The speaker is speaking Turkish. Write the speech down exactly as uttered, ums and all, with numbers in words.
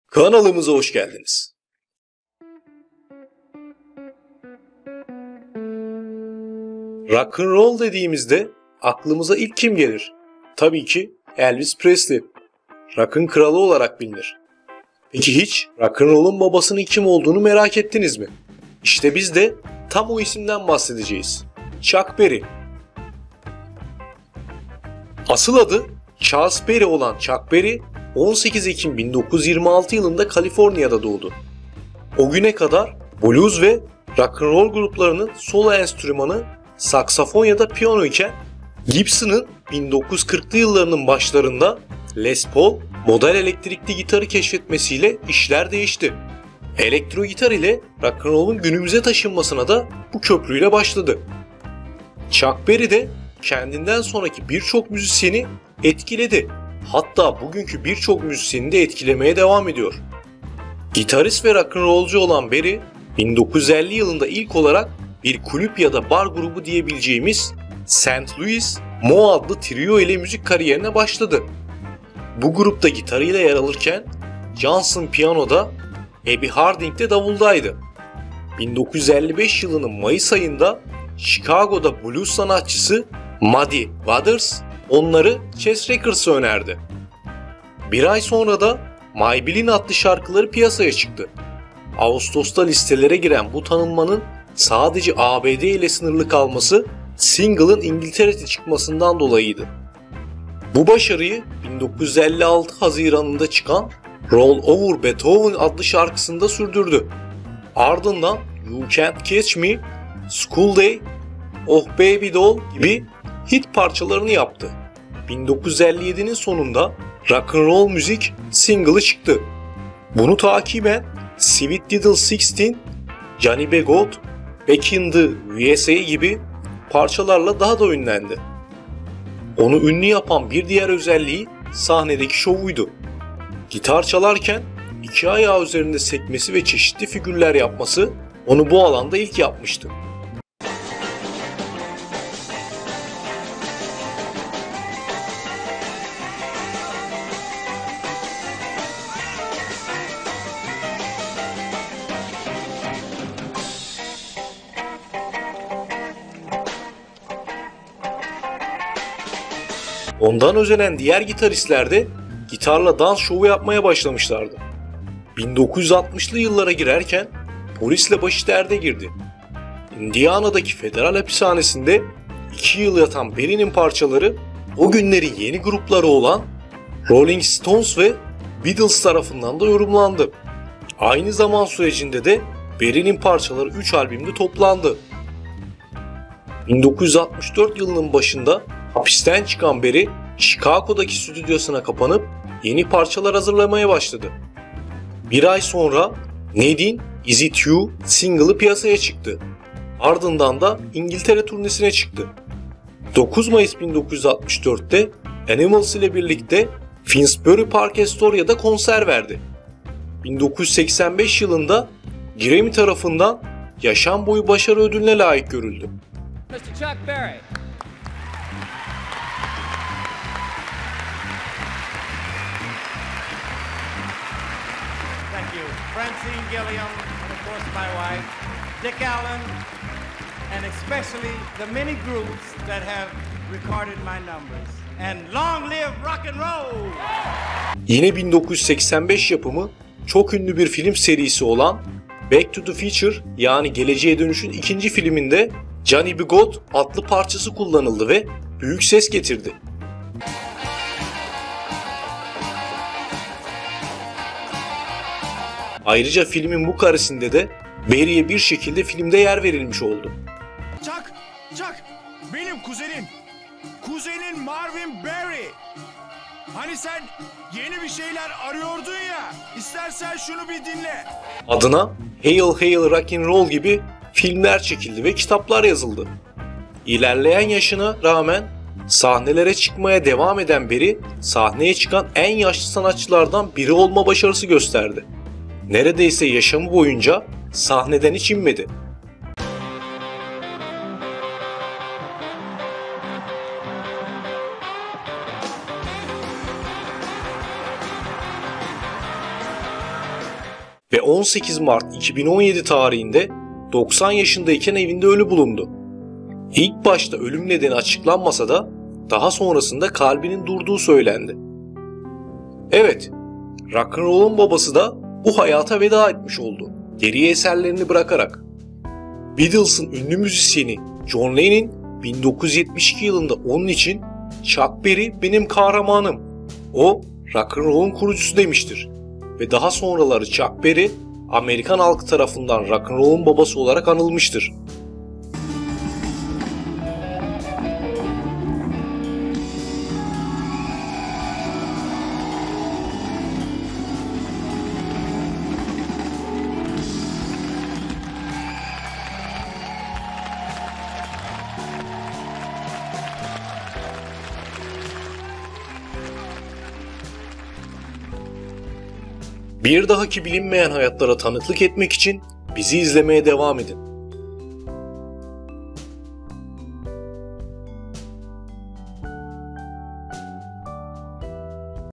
Kanalımıza hoş geldiniz. Rock and roll dediğimizde aklımıza ilk kim gelir? Tabii ki Elvis Presley. Rock'ın kralı olarak bilinir. Peki hiç rock and roll'un babasının kim olduğunu merak ettiniz mi? İşte biz de tam o isimden bahsedeceğiz. Chuck Berry. Asıl adı Charles Berry olan Chuck Berry, on sekiz Ekim bin dokuz yüz yirmi altı yılında Kaliforniya'da doğdu. O güne kadar blues ve rock and roll gruplarının solo enstrümanı saksafon ya da piyano iken Gibson'ın bin dokuz yüz kırklı yıllarının başlarında Les Paul model elektrikli gitarı keşfetmesiyle işler değişti. Elektro gitar ile rock and roll'un günümüze taşınmasına da bu köprüyle başladı. Chuck Berry de kendinden sonraki birçok müzisyeni etkiledi. Hatta bugünkü birçok müzisyeni de etkilemeye devam ediyor. Gitarist ve rock and rollcu olan Berry, bin dokuz yüz elli yılında ilk olarak bir kulüp ya da bar grubu diyebileceğimiz Saint Louis Mo adlı trio ile müzik kariyerine başladı. Bu grupta gitarıyla yer alırken Johnson piyanoda, Abby Harding de davuldaydı. bin dokuz yüz elli beş yılının Mayıs ayında Chicago'da blues sanatçısı Muddy Waters onları Chess Records'a önerdi. Bir ay sonra da My Billin adlı şarkıları piyasaya çıktı. Ağustos'ta listelere giren bu tanınmanın sadece A B D ile sınırlı kalması single'ın İngiltere'de çıkmasından dolayıydı. Bu başarıyı bin dokuz yüz elli altı Haziran'ında çıkan Roll Over Beethoven adlı şarkısında sürdürdü. Ardından You Can't Catch Me, School Day, Oh Baby Doll gibi hit parçalarını yaptı. bin dokuz yüz elli yedinin sonunda rock and roll müzik single'ı çıktı. Bunu takiben Sweet Little Sixteen, Johnny B. Good, Back in the U S A gibi parçalarla daha da ünlendi. Onu ünlü yapan bir diğer özelliği sahnedeki şovuydu. Gitar çalarken iki ayağı üzerinde sekmesi ve çeşitli figürler yapması onu bu alanda ilk yapmıştı. Ondan özenen diğer gitaristler de gitarla dans şovu yapmaya başlamışlardı. bin dokuz yüz altmışlı yıllara girerken polisle başı derde girdi. Indiana'daki federal hapishanesinde iki yıl yatan Berry'nin parçaları o günlerin yeni grupları olan Rolling Stones ve Beatles tarafından da yorumlandı. Aynı zaman sürecinde de Berry'nin parçaları üç albümde toplandı. bin dokuz yüz altmış dört yılının başında hapisten çıkan Berry, Chicago'daki stüdyosuna kapanıp yeni parçalar hazırlamaya başladı. Bir ay sonra Ned'in Is It You single'ı piyasaya çıktı. Ardından da İngiltere turnesine çıktı. dokuz Mayıs bin dokuz yüz altmış dörtte Animals ile birlikte Finsbury Park Astoria'da konser verdi. bin dokuz yüz seksen beş yılında Grammy tarafından yaşam boyu başarı ödülüne layık görüldü. mister Chuck Berry. Thank you. Francine Gilliam, and of course my wife, Dick Allen, and especially the many groups that have recorded my numbers. And long live rock and roll! Yine bin dokuz yüz seksen beş yapımı çok ünlü bir film serisi olan Back to the Future yani Geleceğe Dönüş'ün ikinci filminde Johnny B. Good adlı parçası kullanıldı ve büyük ses getirdi. Ayrıca filmin bu karesinde de Berry'e bir şekilde filmde yer verilmiş oldu. Chuck, Chuck, benim kuzenim. Kuzenin Marvin Berry. Hani sen yeni bir şeyler arıyordun ya. İstersen şunu bir dinle. Adına Hail Hail Rock and Roll gibi filmler çekildi ve kitaplar yazıldı. İlerleyen yaşına rağmen sahnelere çıkmaya devam eden Berry, sahneye çıkan en yaşlı sanatçılardan biri olma başarısı gösterdi. Neredeyse yaşamı boyunca sahneden hiç inmedi. ve on sekiz Mart iki bin on yedi tarihinde doksan yaşındayken evinde ölü bulundu. İlk başta ölüm nedeni açıklanmasa da daha sonrasında kalbinin durduğu söylendi. Evet, rock'n'roll'un babası da bu hayata veda etmiş oldu, geriye eserlerini bırakarak. Beatles'ın ünlü müzisyeni John Lennon bin dokuz yüz yetmiş iki yılında onun için "Chuck Berry benim kahramanım, o rock'n'roll'un kurucusu" demiştir ve daha sonraları Chuck Berry Amerikan halkı tarafından rock'n'roll'un babası olarak anılmıştır. Bir dahaki bilinmeyen hayatlara tanıklık etmek için bizi izlemeye devam edin.